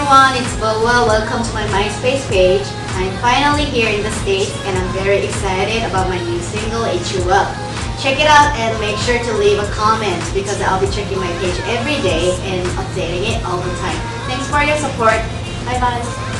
everyone, it's BoA. Welcome to my Myspace page. I'm finally here in the States and I'm very excited about my new single, Eat You Up. Check it out and make sure to leave a comment because I'll be checking my page every day and updating it all the time. Thanks for your support. Bye bye.